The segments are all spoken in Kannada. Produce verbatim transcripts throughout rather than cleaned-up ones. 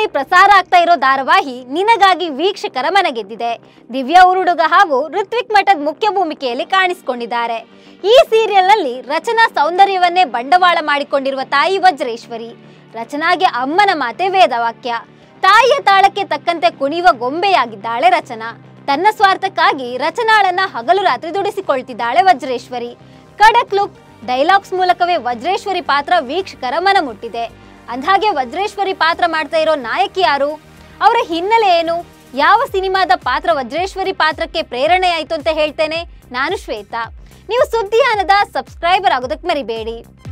ಪ್ರಸಾರ ಆಗ್ತಾ ಇರೋ ಧಾರಾವಾಹಿ ನಿನಗಾಗಿ ವೀಕ್ಷಕರ ಮನಗೆದ್ದಿದೆ. ದಿವ್ಯಾ ಉರುಡುಗ ಹಾಗೂ ಋತ್ವಿಕ್ ಮಠದ್ ಮುಖ್ಯ ಭೂಮಿಕೆಯಲ್ಲಿ ಕಾಣಿಸಿಕೊಂಡಿದ್ದಾರೆ. ಈ ಸೀರಿಯಲ್ ನಲ್ಲಿ ರಚನಾ ಸೌಂದರ್ಯವನ್ನೇ ಬಂಡವಾಳ ಮಾಡಿಕೊಂಡಿರುವ ತಾಯಿ ವಜ್ರೇಶ್ವರಿ. ರಚನಾಗೆ ಅಮ್ಮನ ಮಾತೆ ವೇದವಾಕ್ಯ. ತಾಯಿಯ ತಾಳಕ್ಕೆ ತಕ್ಕಂತೆ ಕುಣಿಯುವ ಗೊಂಬೆಯಾಗಿದ್ದಾಳೆ ರಚನಾ. ತನ್ನ ಸ್ವಾರ್ಥಕ್ಕಾಗಿ ರಚನಾಳನ್ನ ಹಗಲು ರಾತ್ರಿ ದುಡಿಸಿಕೊಳ್ತಿದ್ದಾಳೆ ವಜ್ರೇಶ್ವರಿ. ಕಡಕ್ ಲುಕ್, ಡೈಲಾಗ್ಸ್ ಮೂಲಕವೇ ವಜ್ರೇಶ್ವರಿ ಪಾತ್ರ ವೀಕ್ಷಕರ ಮನ ಮುಟ್ಟಿದೆ. ಅಂದ್ಹಾಗೆ ವಜ್ರೇಶ್ವರಿ ಪಾತ್ರ ಮಾಡ್ತಾ ಇರೋ ನಾಯಕಿ ಯಾರು, ಅವರ ಹಿನ್ನೆಲೆ ಏನು, ಯಾವ ಸಿನಿಮಾದ ಪಾತ್ರ ವಜ್ರೇಶ್ವರಿ ಪಾತ್ರಕ್ಕೆ ಪ್ರೇರಣೆ ಆಯ್ತು ಅಂತ ಹೇಳ್ತೇನೆ. ನಾನು ಶ್ವೇತಾ. ನೀವು ಸುದ್ದಿಯಾನದ ಸಬ್ಸ್ಕ್ರೈಬರ್ ಆಗೋದಕ್ಕೆ ಮರಿಬೇಡಿ.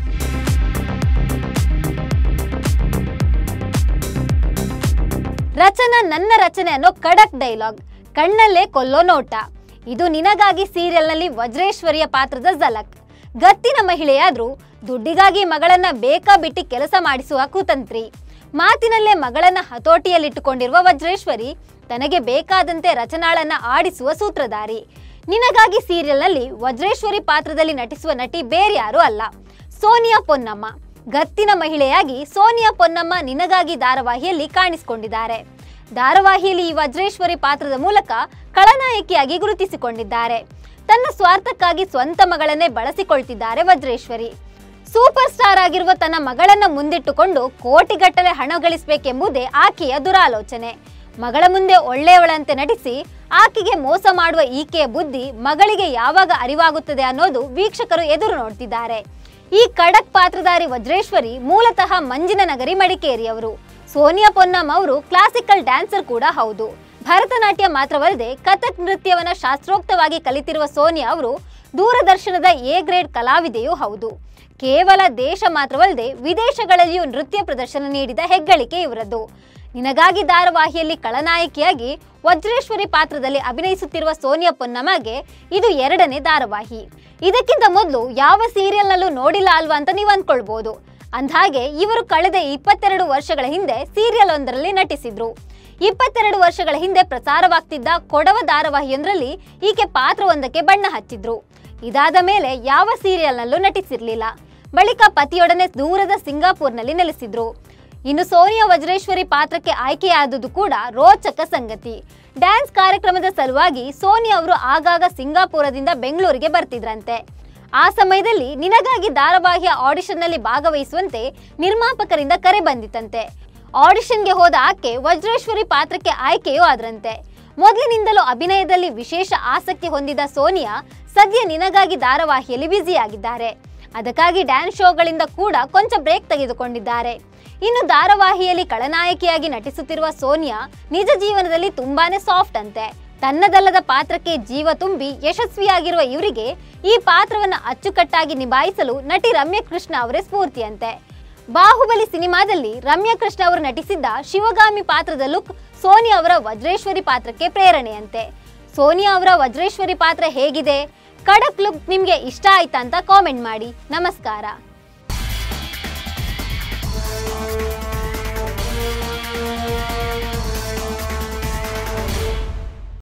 ರಚನಾ ನನ್ನ ರಚನೆ ಅನ್ನೋ ಖಡಕ್ ಡೈಲಾಗ್, ಕಣ್ಣಲ್ಲೇ ಕೊಲ್ಲೋ ನೋಟ, ಇದು ನಿನಗಾಗಿ ಸೀರಿಯಲ್ ನಲ್ಲಿ ವಜ್ರೇಶ್ವರಿಯ ಪಾತ್ರದ ಝಲಕ್. ಗತ್ತಿನ ಮಹಿಳೆಯಾದ್ರೂ ದುಡ್ಡಿಗಾಗಿ ಮಗಳನ್ನ ಬೇಕಾ ಬಿಟ್ಟಿ ಕೆಲಸ ಮಾಡಿಸುವ ಕುತಂತ್ರಿ. ಮಾತಿನಲ್ಲೇ ಮಗಳನ್ನ ಹತೋಟಿಯಲ್ಲಿಟ್ಟುಕೊಂಡಿರುವ ವಜ್ರೇಶ್ವರಿ ತನಗೆ ಬೇಕಾದಂತೆ ರಚನಾಳನ್ನ ಆಡಿಸುವ ಸೂತ್ರಧಾರಿ. ನಿನಗಾಗಿ ಸೀರಿಯಲ್ ನಲ್ಲಿ ವಜ್ರೇಶ್ವರಿ ಪಾತ್ರದಲ್ಲಿ ನಟಿಸುವ ನಟಿ ಬೇರೆ ಯಾರು ಅಲ್ಲ, ಸೋನಿಯಾ ಪೊನ್ನಮ್ಮ. ಗತ್ತಿನ ಮಹಿಳೆಯಾಗಿ ಸೋನಿಯಾ ಪೊನ್ನಮ್ಮ ನಿನಗಾಗಿ ಧಾರಾವಾಹಿಯಲ್ಲಿ ಕಾಣಿಸಿಕೊಂಡಿದ್ದಾರೆ. ಧಾರಾವಾಹಿಯಲ್ಲಿ ಈ ವಜ್ರೇಶ್ವರಿ ಪಾತ್ರದ ಮೂಲಕ ಖಳನಾಯಕಿಯಾಗಿ ಗುರುತಿಸಿಕೊಂಡಿದ್ದಾರೆ. ತನ್ನ ಸ್ವಾರ್ಥಕ್ಕಾಗಿ ಸ್ವಂತ ಮಗಳನ್ನೇ ಬಳಸಿಕೊಳ್ತಿದ್ದಾರೆ ವಜ್ರೇಶ್ವರಿ. ಸೂಪರ್ ಸ್ಟಾರ್ ಆಗಿರುವ ತನ್ನ ಮಗಳನ್ನ ಮುಂದಿಟ್ಟುಕೊಂಡು ಕೋಟಿಗಟ್ಟಲೆ ಹಣ ಗಳಿಸಬೇಕೆಂಬುದೇ ಆಕೆಯ ದುರಾಲೋಚನೆ. ಮಗಳ ಮುಂದೆ ಒಳ್ಳೆಯವಳಂತೆ ನಟಿಸಿ ಆಕೆಗೆ ಮೋಸ ಮಾಡುವ ಈಕೆಯ ಬುದ್ಧಿ ಮಗಳಿಗೆ ಯಾವಾಗ ಅರಿವಾಗುತ್ತದೆ ಅನ್ನೋದು ವೀಕ್ಷಕರು ಎದುರು ನೋಡ್ತಿದ್ದಾರೆ. ಈ ಖಡಕ್ ಪಾತ್ರಧಾರಿ ವಜ್ರೇಶ್ವರಿ ಮೂಲತಃ ಮಂಜಿನ ನಗರಿ ಮಡಿಕೇರಿಯವರು. ಸೋನಿಯಾ ಪೊನ್ನಮ್ಮ ಅವರು ಕ್ಲಾಸಿಕಲ್ ಡ್ಯಾನ್ಸರ್ ಕೂಡ ಹೌದು. ಭರತನಾಟ್ಯ ಮಾತ್ರವಲ್ಲದೆ ಕಥಕ್ ನೃತ್ಯವನ್ನ ಶಾಸ್ತ್ರೋಕ್ತವಾಗಿ ಕಲಿತಿರುವ ಸೋನಿಯಾ ಅವರು ದೂರದರ್ಶನದ ಎ ಗ್ರೇಡ್ ಕಲಾವಿದೆಯೂ ಹೌದು. ಕೇವಲ ದೇಶ ಮಾತ್ರವಲ್ಲದೆ ವಿದೇಶಗಳಲ್ಲಿಯೂ ನೃತ್ಯ ಪ್ರದರ್ಶನ ನೀಡಿದ ಹೆಗ್ಗಳಿಕೆ ಇವರದ್ದು. ನಿನಗಾಗಿ ಧಾರಾವಾಹಿಯಲ್ಲಿ ಖಳನಾಯಕಿಯಾಗಿ ವಜ್ರೇಶ್ವರಿ ಪಾತ್ರದಲ್ಲಿ ಅಭಿನಯಿಸುತ್ತಿರುವ ಸೋನಿಯಾ ಪೊನ್ನಮ್ಮಗೆ ಇದು ಎರಡನೇ ಧಾರಾವಾಹಿ. ಇದಕ್ಕಿಂತ ಮೊದಲು ಯಾವ ಸೀರಿಯಲ್ ನಲ್ಲೂ ನೋಡಿಲ್ಲ ಅಲ್ವಾ ಅಂತ ನೀವು ಅಂದ್ಕೊಳ್ಬಹುದು. ಅಂದ್ಹಾಗೆ ಇವರು ಕಳೆದ ಇಪ್ಪತ್ತೆರಡು ವರ್ಷಗಳ ಹಿಂದೆ ಸೀರಿಯಲ್ ಒಂದರಲ್ಲಿ ನಟಿಸಿದ್ರು. ಇಪ್ಪತ್ತೆರಡು ವರ್ಷಗಳ ಹಿಂದೆ ಪ್ರಸಾರವಾಗ್ತಿದ್ದ ಕೊಡವ ಧಾರಾವಾಹಿಯೊಂದರಲ್ಲಿ ಈಕೆ ಪಾತ್ರವೊಂದಕ್ಕೆ ಬಣ್ಣ ಹಚ್ಚಿದ್ರು. ಇದಾದ ಮೇಲೆ ಯಾವ ಸೀರಿಯಲ್ ನಲ್ಲೂ ನಟಿಸಿರ್ಲಿಲ್ಲ. ಬಳಿಕ ಪತಿಯೊಡನೆ ದೂರದ ಸಿಂಗಾಪುರ್ನಲ್ಲಿ ನೆಲೆಸಿದ್ರು. ಇನ್ನು ಸೋನಿಯಾ ವಜ್ರೇಶ್ವರಿ ಪಾತ್ರಕ್ಕೆ ಆಯ್ಕೆಯಾದುದು ಕೂಡ ರೋಚಕ ಸಂಗತಿ. ಡ್ಯಾನ್ಸ್ ಕಾರ್ಯಕ್ರಮದ ಸಲುವಾಗಿ ಸೋನಿಯಾ ಅವರು ಆಗಾಗ ಸಿಂಗಾಪುರದಿಂದ ಬೆಂಗಳೂರಿಗೆ ಬರ್ತಿದ್ರಂತೆ. ಆ ಸಮಯದಲ್ಲಿ ನಿನಗಾಗಿ ಧಾರಾವಾಹಿಯ ಆಡಿಷನ್ ನಲ್ಲಿ ಭಾಗವಹಿಸುವಂತೆ ನಿರ್ಮಾಪಕರಿಂದ ಕರೆ ಬಂದಿತ್ತಂತೆ. ಆಡಿಷನ್ಗೆ ಹೋದ ಆಕೆ ವಜ್ರೇಶ್ವರಿ ಪಾತ್ರಕ್ಕೆ ಆಯ್ಕೆಯೂ ಆದ್ರಂತೆ. ಮೊದಲಿನಿಂದಲೂ ಅಭಿನಯದಲ್ಲಿ ವಿಶೇಷ ಆಸಕ್ತಿ ಹೊಂದಿದ ಸೋನಿಯಾ ಸದ್ಯ ನಿನಗಾಗಿ ಧಾರಾವಾಹಿಯಲ್ಲಿ ಬ್ಯುಸಿಯಾಗಿದ್ದಾರೆ. ಅದಕ್ಕಾಗಿ ಡ್ಯಾನ್ಸ್ ಶೋಗಳಿಂದ ಕೂಡ ಕೊಂಚ ಬ್ರೇಕ್ ತೆಗೆದುಕೊಂಡಿದ್ದಾರೆ. ಇನ್ನು ಧಾರಾವಾಹಿಯಲ್ಲಿ ಖಳನಾಯಕಿಯಾಗಿ ನಟಿಸುತ್ತಿರುವ ಸೋನಿಯಾ ನಿಜ ಜೀವನದಲ್ಲಿ ತುಂಬಾನೇ ಸಾಫ್ಟ್ ಅಂತೆ. ತನ್ನದಲ್ಲದ ಪಾತ್ರಕ್ಕೆ ಜೀವ ತುಂಬಿ ಯಶಸ್ವಿಯಾಗಿರುವ ಇವರಿಗೆ ಈ ಪಾತ್ರವನ್ನು ಅಚ್ಚುಕಟ್ಟಾಗಿ ನಿಭಾಯಿಸಲು ನಟಿ ರಮ್ಯಾ ಕೃಷ್ಣ ಅವರೇ ಸ್ಫೂರ್ತಿಯಂತೆ. ಬಾಹುಬಲಿ ಸಿನಿಮಾದಲ್ಲಿ ರಮ್ಯಾ ಕೃಷ್ಣ ಅವರು ನಟಿಸಿದ್ದ ಶಿವಗಾಮಿ ಪಾತ್ರದ ಲುಕ್ ಸೋನಿಯಾ ಅವರ ವಜ್ರೇಶ್ವರಿ ಪಾತ್ರಕ್ಕೆ ಪ್ರೇರಣೆಯಂತೆ. ಸೋನಿಯಾ ಅವರ ವಜ್ರೇಶ್ವರಿ ಪಾತ್ರ ಹೇಗಿದೆ, ಖಡಕ್ ಲುಕ್ ನಿಮ್ಗೆ ಇಷ್ಟ ಆಯ್ತಾ ಅಂತ ಕಾಮೆಂಟ್ ಮಾಡಿ. ನಮಸ್ಕಾರ.